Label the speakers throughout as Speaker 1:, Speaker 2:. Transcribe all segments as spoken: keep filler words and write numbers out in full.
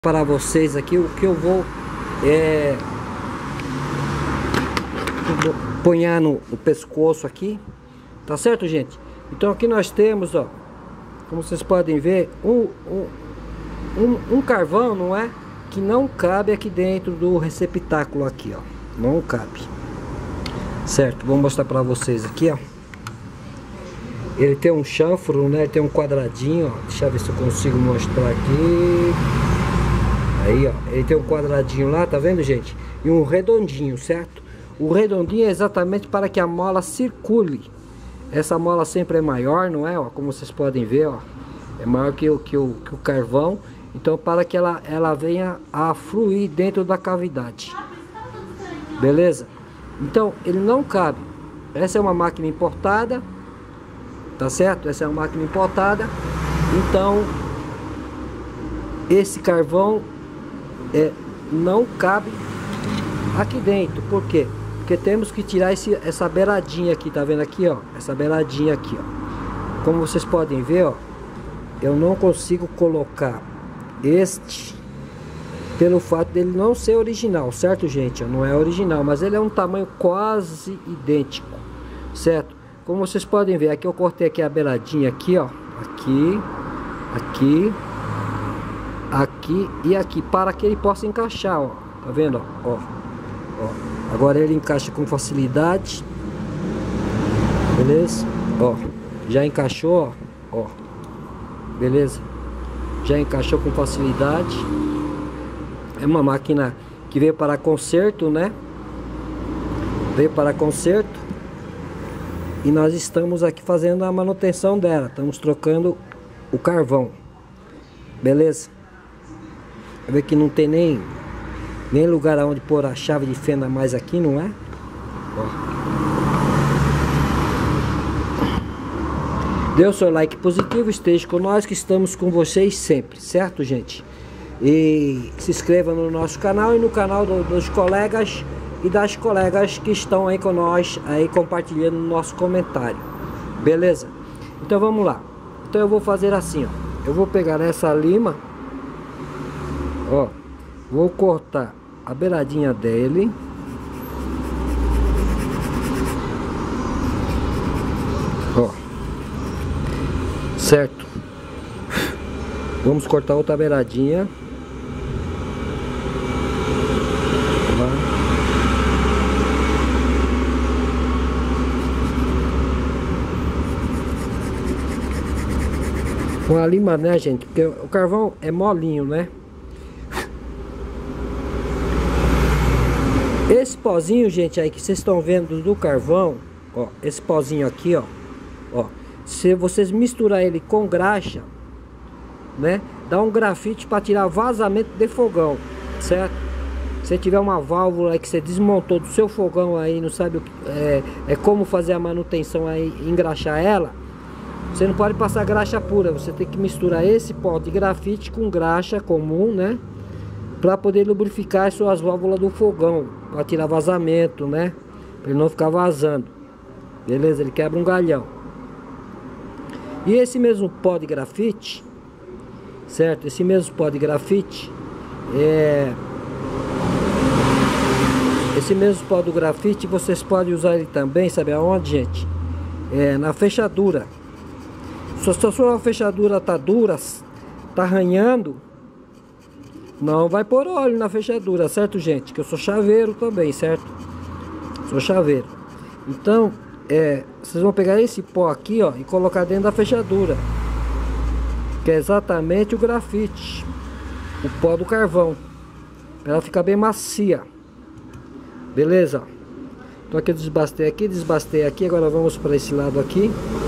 Speaker 1: Para vocês aqui o que eu vou é, ponhar no, no pescoço aqui, tá certo, gente? Então aqui nós temos, ó, como vocês podem ver, um, um, um, um carvão, não é? Que não cabe aqui dentro do receptáculo aqui, ó, não cabe, certo? Vou mostrar para vocês aqui, ó. Ele tem um chanfro, né? Ele tem um quadradinho, ó. Deixa eu ver se eu consigo mostrar aqui. Aí, ó, ele tem um quadradinho lá, tá vendo, gente? E um redondinho, certo? O redondinho é exatamente para que a mola circule. Essa mola sempre é maior, não é? Ó, como vocês podem ver, ó, é maior que o, que o, que o carvão. Então, para que ela, ela venha a fluir dentro da cavidade. Beleza? Então, ele não cabe. Essa é uma máquina importada, tá certo? Essa é uma máquina importada. Então, esse carvão É, não cabe aqui dentro. Por quê? Porque temos que tirar esse, essa beiradinha aqui, tá vendo aqui, ó? Essa beiradinha aqui, ó. Como vocês podem ver, ó, eu não consigo colocar este pelo fato dele não ser original, certo, gente? Não é original, mas ele é um tamanho quase idêntico, certo? Como vocês podem ver, aqui eu cortei aqui a beiradinha aqui, ó, aqui, aqui, aqui e aqui, para que ele possa encaixar, ó, tá vendo, ó, ó, ó. Agora ele encaixa com facilidade, beleza, ó, já encaixou, ó, ó, beleza, já encaixou com facilidade. É uma máquina que veio para conserto, né, veio para conserto, e nós estamos aqui fazendo a manutenção dela, estamos trocando o carvão, beleza. Ver que não tem nem nem lugar aonde pôr a chave de fenda mais aqui, não é? Ó. Dê o seu like positivo, esteja com nós que estamos com vocês sempre, certo, gente? E se inscreva no nosso canal e no canal do, dos colegas e das colegas que estão aí com nós, aí compartilhando o nosso comentário, beleza? Então vamos lá. Então eu vou fazer assim, ó. Eu vou pegar essa lima, ó, vou cortar a beiradinha dele, ó, certo? Vamos cortar outra beiradinha, com a lima, né, gente? Porque o carvão é molinho, né? Esse pozinho, gente, aí que vocês estão vendo do carvão, ó, esse pozinho aqui, ó, ó, se vocês misturar ele com graxa, né, dá um grafite para tirar vazamento de fogão, certo? Se tiver uma válvula aí que você desmontou do seu fogão aí, não sabe o que, é, é como fazer a manutenção aí, engraxar ela, você não pode passar graxa pura, você tem que misturar esse pó de grafite com graxa comum, né, para poder lubrificar as suas válvulas do fogão, para tirar vazamento, né? Para ele não ficar vazando. Beleza? Ele quebra um galhão. E esse mesmo pó de grafite, certo? Esse mesmo pó de grafite, é... esse mesmo pó do grafite, vocês podem usar ele também, sabe aonde, gente? É, na fechadura. Se a sua fechadura tá dura, tá arranhando, não vai pôr óleo na fechadura, certo, gente? Que eu sou chaveiro também, certo? Sou chaveiro. Então, é, vocês vão pegar esse pó aqui, ó, e colocar dentro da fechadura, que é exatamente o grafite, o pó do carvão, para ela ficar bem macia. Beleza? Então aqui eu desbastei aqui, desbastei aqui. Agora vamos para esse lado aqui.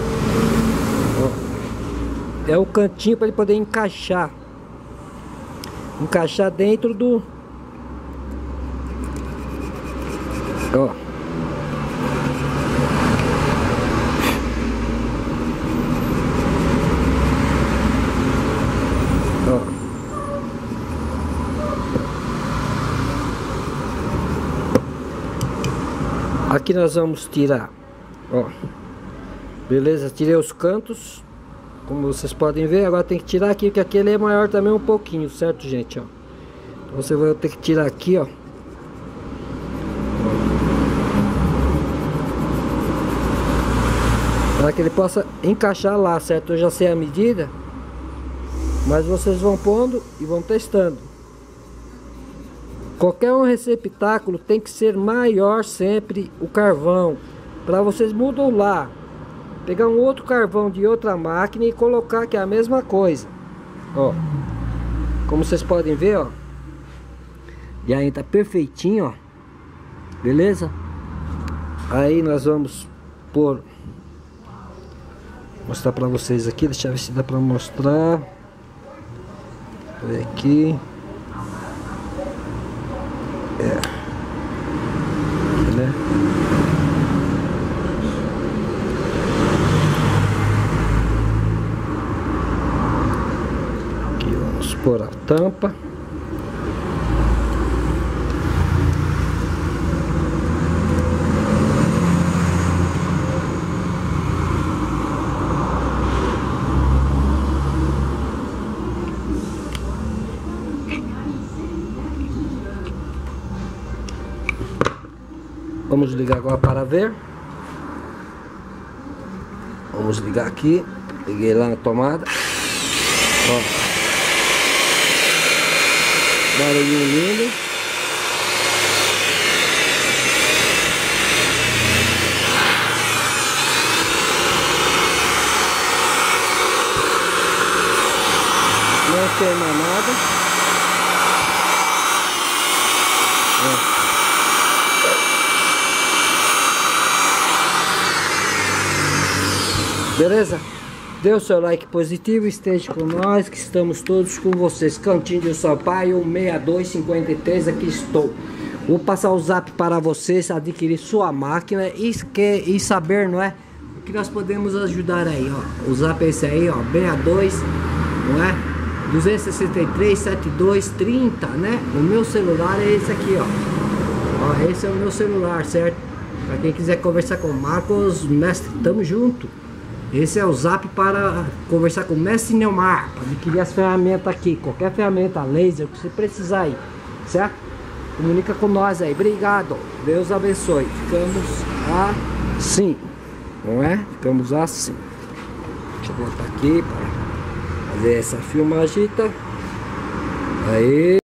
Speaker 1: Ó, é o cantinho para ele poder encaixar. Encaixar dentro do, ó, ó, aqui nós vamos tirar, ó, beleza, tirei os cantos, como vocês podem ver. Agora tem que tirar aqui, porque aquele é maior também um pouquinho, certo, gente, ó. Você vai ter que tirar aqui, ó. Para que ele possa encaixar lá, certo? Eu já sei a medida, mas vocês vão pondo e vão testando. Qualquer um receptáculo tem que ser maior sempre o carvão, para vocês modular, pegar um outro carvão de outra máquina e colocar, que é a mesma coisa. Ó, como vocês podem ver, ó, e aí tá perfeitinho, ó, beleza? Aí nós vamos pôr, mostrar para vocês aqui, deixa eu ver se dá para mostrar. Vou ver aqui. É. Né? Aqui vamos pôr a tampa. Vamos ligar agora para ver. Vamos ligar aqui. Liguei lá na tomada. Ó. Barulhinho lindo. Não queima nada. Ó. Beleza? Dê o seu like positivo, esteja com nós, que estamos todos com vocês. Cantinho de Sampaio seis dois cinco três, aqui estou. Vou passar o zap para vocês adquirir sua máquina e, que, e saber, não é? O que nós podemos ajudar aí, ó. O zap é esse aí, ó, seis dois, não é? dois seis três, sete dois três zero, né? O meu celular é esse aqui, ó. Ó, esse é o meu celular, certo? Para quem quiser conversar com o Marcos, mestre, tamo junto. Esse é o zap para conversar com o mestre Neomar, para adquirir as ferramentas aqui, qualquer ferramenta, laser, que você precisar aí, certo? Comunica com nós aí, obrigado, Deus abençoe. Ficamos assim, não é? Ficamos assim. Deixa eu botar aqui para fazer essa filmagem. Aí.